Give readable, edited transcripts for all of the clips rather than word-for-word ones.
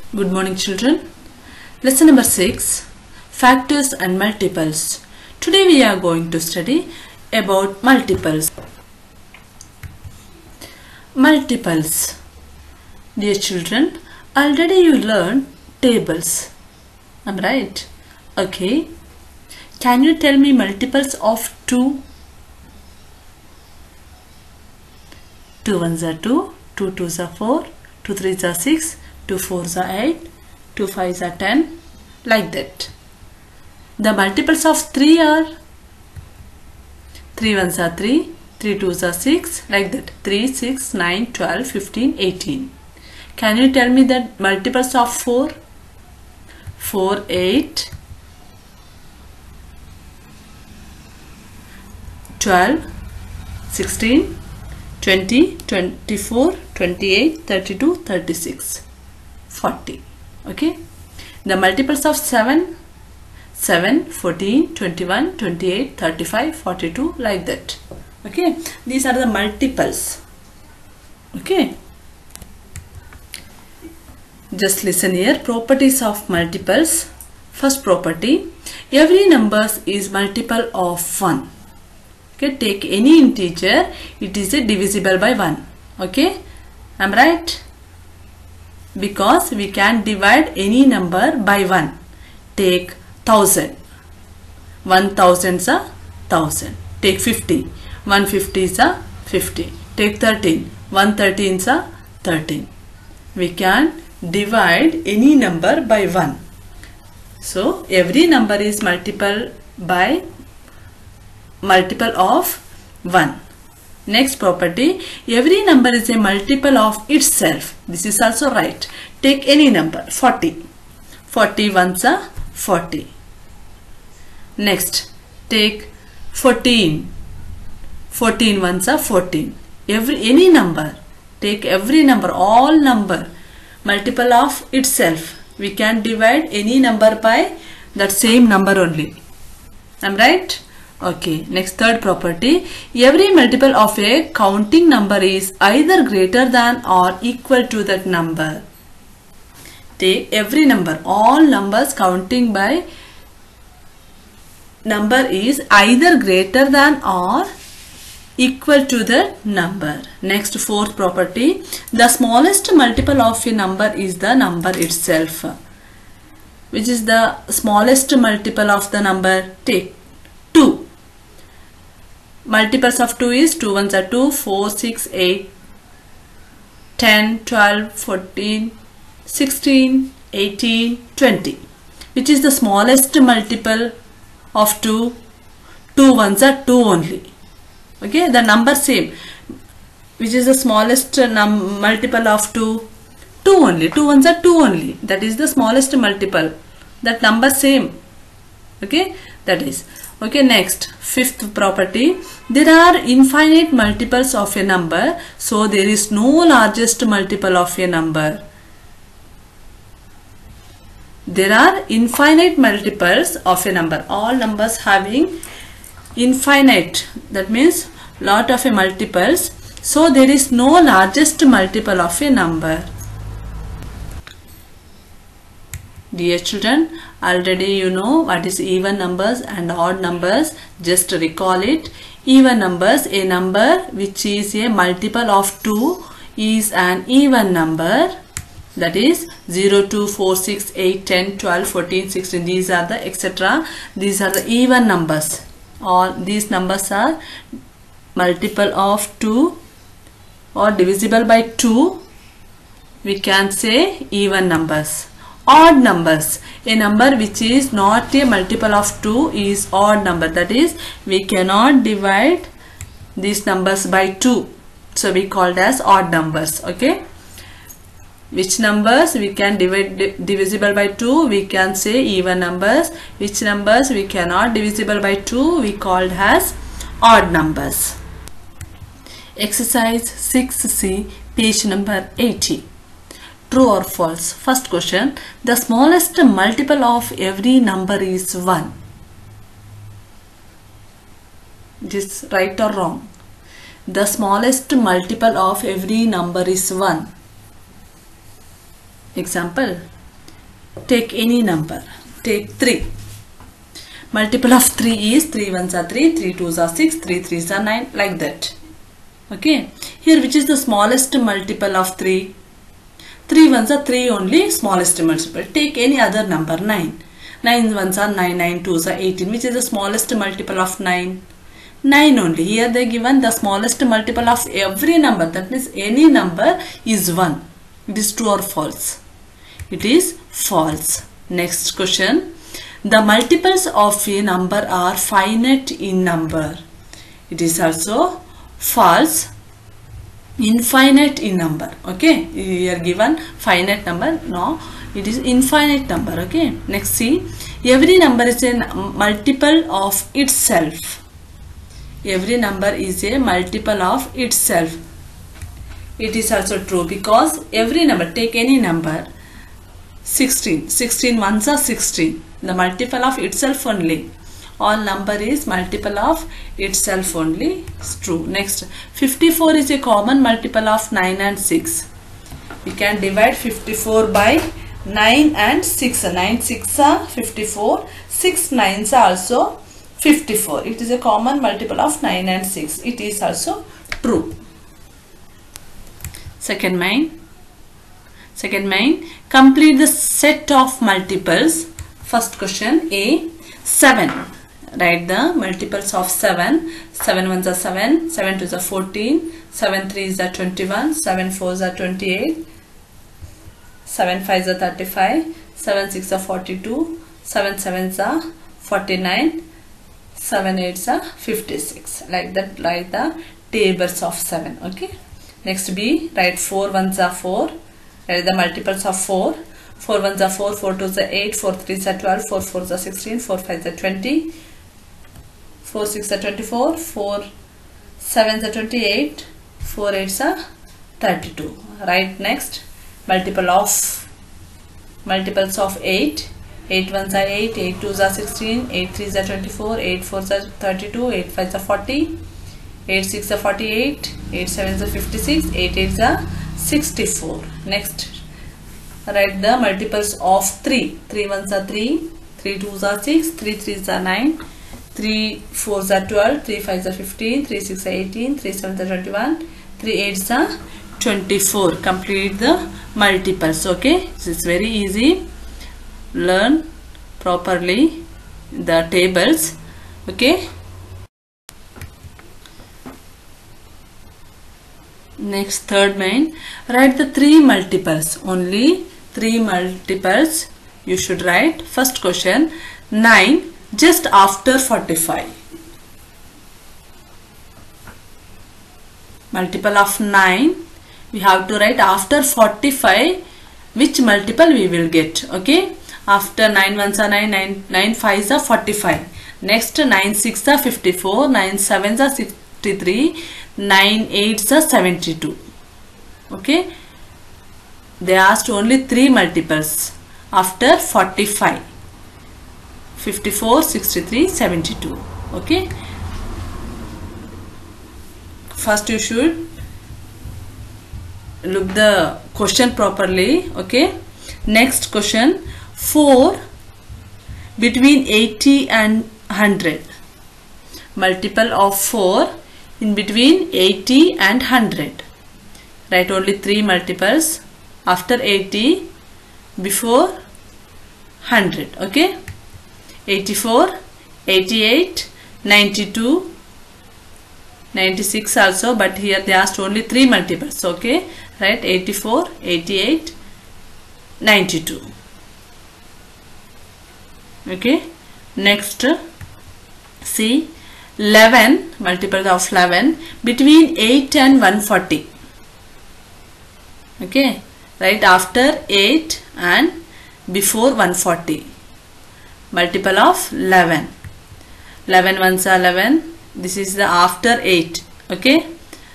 Good morning, children. Lesson number 6, Factors and Multiples. Today we are going to study about multiples. Multiples. Dear children, already you learned tables. Am I right? Okay. Can you tell me multiples of 2? 2 ones are 2, 2 twos are 4, 2 threes are 6, 2 4s are 8, 2 5s are 10, like that. The multiples of 3 are 3 1s are 3, 3 2s are 6, like that. 3, 6, 9, 12, 15, 18. Can you tell me the multiples of 4? 4, 8, 12, 16, 20, 24, 28, 32, 36, 40. Okay. The multiples of 7, 7, 14, 21, 28, 35, 42, like that. Okay. These are the multiples. Okay. Just listen here. Properties of multiples. First property. Every number is multiple of 1. Okay, take any integer, it is divisible by 1. Okay, am I right? Because we can divide any number by 1. Take 1000. 1000 is a 1000. Take 50. 150 is a 50. Take 13. 113 is a 13. We can divide any number by 1. So, every number is multiple of 1. Next property, every number is a multiple of itself. This is also right. Take any number, 40. 40 ones are 40. Next, take 14. 14 ones are 14. Any number, take every number, all number, multiple of itself. We can divide any number by that same number only. Am I right? Okay, next third property. Every multiple of a counting number is either greater than or equal to that number. Take every number, all numbers counting by number is either greater than or equal to the number. Next fourth property. The smallest multiple of a number is the number itself. Which is the smallest multiple of the number? Take 2. Multiples of 2 is 2 ones are 2, 4, 6, 8, 10, 12, 14, 16, 18, 20. Which is the smallest multiple of 2? 2 ones are 2 only. Okay, the number same. Which is the smallest multiple of 2? 2 only. 2 ones are 2 only. That is the smallest multiple. That number same. Okay, that is. Okay, next, fifth property. There are infinite multiples of a number, so there is no largest multiple of a number. There are infinite multiples of a number. All numbers having infinite, that means lot of a multiples, so there is no largest multiple of a number. Dear children, already you know what is even numbers and odd numbers. Just recall it. Even numbers, a number which is a multiple of 2 is an even number. That is 0, 2, 4, 6, 8, 10, 12, 14, 16. These are the etc. These are the even numbers. All these numbers are multiple of 2 or divisible by 2. We can say even numbers. Odd numbers, a number which is not a multiple of 2 is odd number. That is, we cannot divide these numbers by 2. So, we called as odd numbers. Okay. Which numbers we can divide divisible by 2? We can say even numbers. Which numbers we cannot divisible by 2? We called as odd numbers. Exercise 6C, page number 80. True or false? First question. The smallest multiple of every number is 1. This right or wrong? The smallest multiple of every number is 1. Example, Take any number. Take 3. Multiple of 3 is 3 ones are 3, 3 twos are 6, 3 threes are 9, like that. Okay. Here which is the smallest multiple of 3? 3 ones are 3 only, smallest multiple. Take any other number, 9. 9 ones are 9, 9 twos are 18. Which is the smallest multiple of 9? 9 only. Here they given the smallest multiple of every number. That means any number is 1. It is true or false? It is false. Next question. The multiples of a number are finite in number. It is also false. Infinite in number. Okay. Here given finite number. No. It is infinite number. Okay. Next see. Every number is a multiple of itself. Every number is a multiple of itself. It is also true because every number, take any number, 16. 16 ones are 16. The multiple of itself only. All number is multiple of itself only. It's true. Next, 54 is a common multiple of 9 and 6. We can divide 54 by 9 and 6. 9 6 are 54. 6 9s are also 54. It is a common multiple of 9 and 6. It is also true. Second main. Complete the set of multiples. First question A. 7. Write the multiples of 7. 7 ones are 7. 7 twos are 14. 7 threes are 21. 7 fours are 28. 7 fives are 35. 7 six are 42. 7 sevens are 49. 7 eights are 56. Like that, write the tables of 7. Okay. Next B. Write 4 ones are 4. Write the multiples of 4. 4 ones are 4. 4 twos are 8. 4 threes are 12. 4 fours are 16. 4 fives are 20. 4 6 are 24. 4 sevens are 28. 4 eights are 32. Write next multiples of 8. 8 ones are 8. 8 twos are 16. 8 threes are 24. 8 fours are 32. 8 fives are 40. 8 6 are 48. 8 sevens are 56. 8 eights are 64. Next, write the multiples of 3. 3 ones are 3. 3 twos are 6. 3 threes are 9. 3 fours are 12. 3 fives are 15. 3 6 are 18. 3 sevens are 21. 3 eights are 24. Complete the multiples. Okay. This is very easy. Learn properly the tables. Okay. Next, third main. Write the 3 multiples. Only 3 multiples you should write. First question. 9 just after 45. Multiple of 9. We have to write after 45 which multiple we will get. Okay. After 9 ones are 9. 9 fives are 45. Next 9 6 are 54. 9 7s are 63. 9 8s are 72. Okay. They asked only 3 multiples after 45. 54, 63, 72. Okay. First you should look the question properly. Okay. Next question. 4 between 80 and 100. Multiple of 4 in between 80 and 100. Write only 3 multiples after 80 before 100. Okay. 84, 88, 92, 96 also, but here they asked only 3 multiples. Okay. Write 84, 88, 92. Okay. Next, see 11 multiples of 11 between 8 and 140. Okay. Right after 8 and before 140. Multiple of 11. 11 ones are 11. This is the after 8. Okay.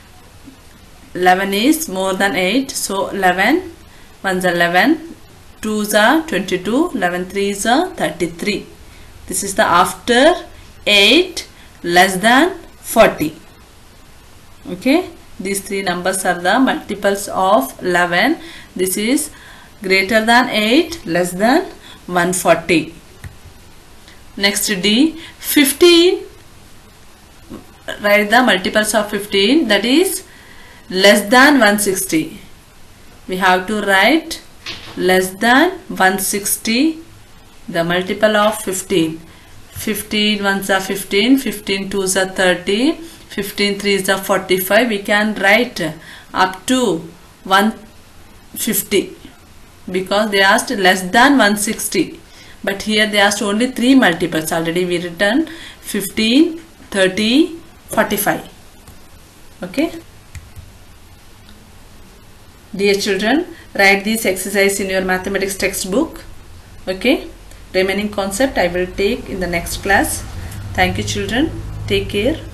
11 is more than 8. So 11 ones are 11. 2s are 22. 11 3s are 33. This is the after 8 less than 40. Okay. These 3 numbers are the multiples of 11. This is greater than 8, less than 140. Next D, 15, write the multiples of 15, that is less than 160. We have to write less than 160, the multiple of 15. 15 ones are 15, 15 twos are 30, 15 threes are 45. We can write up to 150 because they asked less than 160. But here they asked only 3 multiples. Already we written 15, 30, 45. Okay. Dear children, write this exercise in your mathematics textbook. Okay. Remaining concept I will take in the next class. Thank you children. Take care.